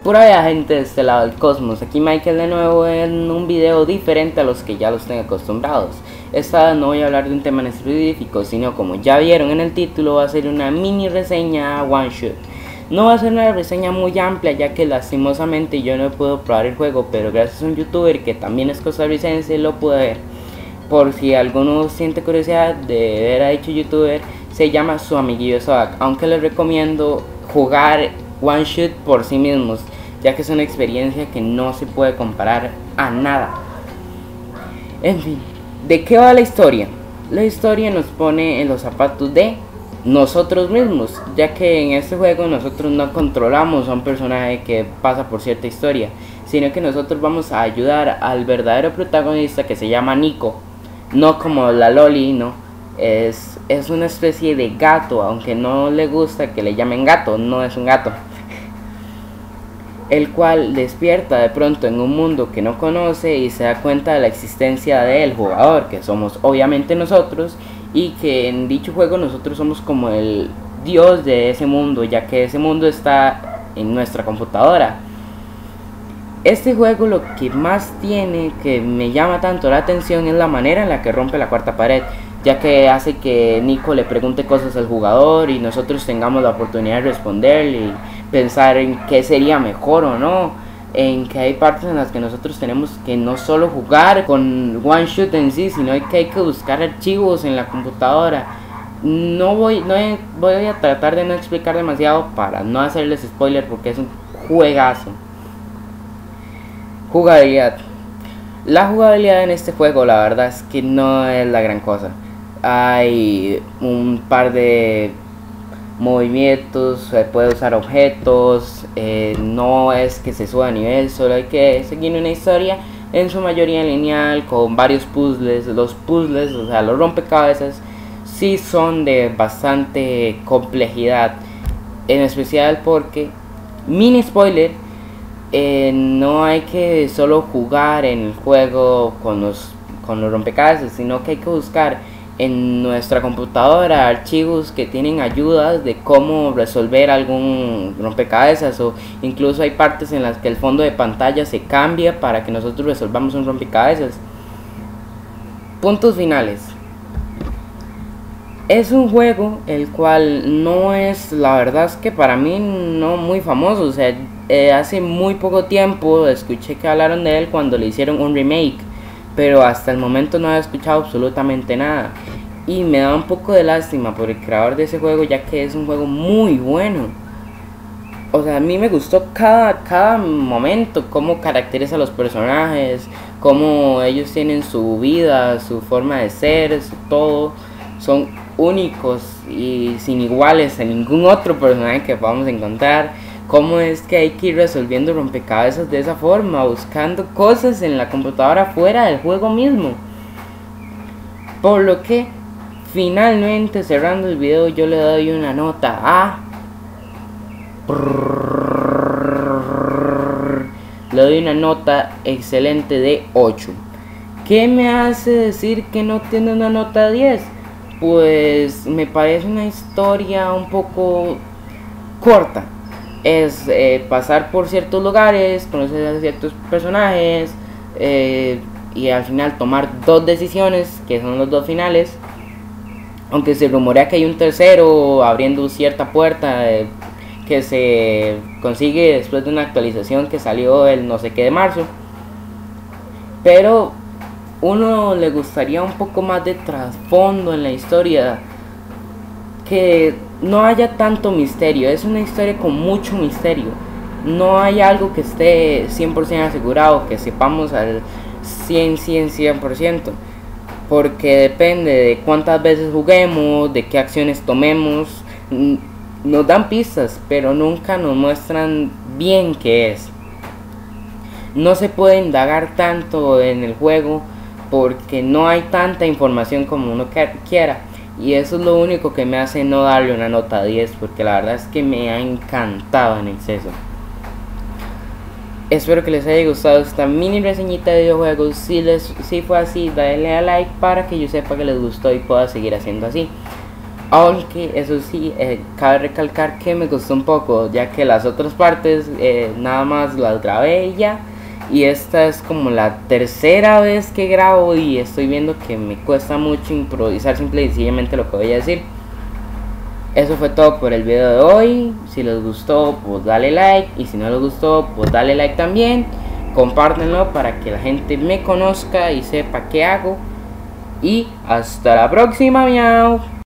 Pura vida, gente de este lado del cosmos. Aquí Michael de nuevo en un video diferente a los que ya los tengo acostumbrados. Esta vez no voy a hablar de un tema en específico, sino como ya vieron en el título, va a ser una mini reseña one shot. No va a ser una reseña muy amplia, ya que lastimosamente yo no puedo probar el juego, pero gracias a un youtuber que también es costarricense lo pude ver. Por si alguno siente curiosidad de ver a dicho youtuber, se llama Su Amiguillo Zoac, aunque les recomiendo jugar one shot por sí mismos, ya que es una experiencia que no se puede comparar a nada. En fin, ¿de qué va la historia? La historia nos pone en los zapatos de nosotros mismos, ya que en este juego nosotros no controlamos a un personaje que pasa por cierta historia, sino que nosotros vamos a ayudar al verdadero protagonista, que se llama Nico, no como la Loli, no, es una especie de gato, aunque no le gusta que le llamen gato, no es un gato, el cual despierta de pronto en un mundo que no conoce y se da cuenta de la existencia del jugador, que somos obviamente nosotros, y que en dicho juego nosotros somos como el dios de ese mundo, ya que ese mundo está en nuestra computadora. Este juego lo que más tiene, que me llama tanto la atención, es la manera en la que rompe la cuarta pared, ya que hace que Nico le pregunte cosas al jugador y nosotros tengamos la oportunidad de responder y pensar en qué sería mejor o no, en que hay partes en las que nosotros tenemos que no solo jugar con one shot en sí, sino que hay que buscar archivos en la computadora. Voy a tratar de no explicar demasiado para no hacerles spoiler, porque es un juegazo. Jugabilidad. La jugabilidad en este juego, la verdad es que no es la gran cosa. Hay un par de movimientos, se puede usar objetos, no es que se suba a nivel, solo hay que seguir una historia en su mayoría lineal con varios puzzles. Los puzzles, o sea, los rompecabezas, sí son de bastante complejidad, en especial porque, mini spoiler, no hay que solo jugar en el juego con los rompecabezas, sino que hay que buscar en nuestra computadora archivos que tienen ayudas de cómo resolver algún rompecabezas, o incluso hay partes en las que el fondo de pantalla se cambia para que nosotros resolvamos un rompecabezas. Puntos finales. Es un juego el cual no es, la verdad es que para mí no muy famoso, o sea, hace muy poco tiempo escuché que hablaron de él cuando le hicieron un remake, pero hasta el momento no he escuchado absolutamente nada, y me da un poco de lástima por el creador de ese juego, ya que es un juego muy bueno. O sea, a mí me gustó cada momento, cómo caracteriza a los personajes, cómo ellos tienen su vida, su forma de ser, todo. Son únicos y sin iguales a ningún otro personaje que podamos encontrar. Cómo es que hay que ir resolviendo rompecabezas de esa forma, buscando cosas en la computadora fuera del juego mismo. Por lo que, finalmente, cerrando el video, yo le doy una nota a... Le doy una nota excelente de 8. ¿Qué me hace decir que no tiene una nota 10? Pues me parece una historia un poco corta. Es pasar por ciertos lugares, conocer a ciertos personajes, y al final tomar dos decisiones, que son los dos finales. Aunque se rumorea que hay un tercero abriendo cierta puerta, que se consigue después de una actualización que salió el no sé qué de marzo. Pero uno le gustaría un poco más de trasfondo en la historia, que no haya tanto misterio. Es una historia con mucho misterio, no hay algo que esté 100% asegurado, que sepamos al 100%, porque depende de cuántas veces juguemos, de qué acciones tomemos. Nos dan pistas, pero nunca nos muestran bien qué es. No se puede indagar tanto en el juego porque no hay tanta información como uno quiera, y eso es lo único que me hace no darle una nota 10, porque la verdad es que me ha encantado en exceso. Espero que les haya gustado esta mini reseñita de videojuegos. Si fue así, dale a like para que yo sepa que les gustó y pueda seguir haciendo así. Aunque eso sí, cabe recalcar que me costó un poco, ya que las otras partes nada más las grabé y ya. Y esta es como la tercera vez que grabo y estoy viendo que me cuesta mucho improvisar simple y sencillamente lo que voy a decir. Eso fue todo por el video de hoy. Si les gustó, pues dale like. Y si no les gustó, pues dale like también. Compártenlo para que la gente me conozca y sepa qué hago. Y hasta la próxima, miau.